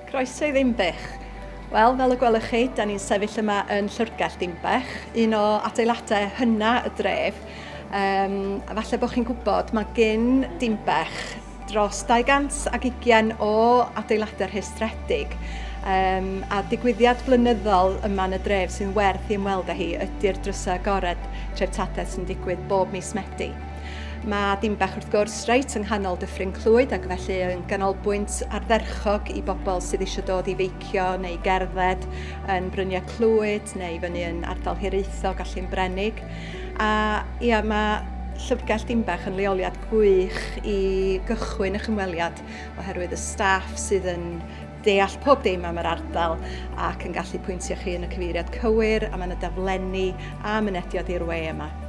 Croeso i Denbigh. Wel, fel y gwelwch chi, da ni'n sefyll yma yn Llyfrgell Denbigh, un o adeiladau hynna y dref. A falle bod chi'n gwybod, mae gen Denbigh dros 220 o adeiladau rhestredig. A digwyddiad blynyddol yma yn y dref sy'n werth i ymweld â hi ydy'r drysau agored treftadaeth sy'n digwydd bob mis Medi. Mae Denbigh wrth gwrs reit yng nghanol Dyffryn Clwyd ac felly yn ganolbwynt ardderchog i bobl sydd eisiau dod i feicio neu gerdded yn Bryniau Clwyd neu fyny yn ardal Hiraethog a Llynbrennig. A ia, mae Llyfrgell Denbigh yn leoliad gwych i gychwyn eich ymweliad oherwydd y staff sydd yn deall pob dim am yr ardal ac yn gallu pwyntio chi yn y cyfeiriad cywir a mae yna daflenni a mynediad i'r we yma.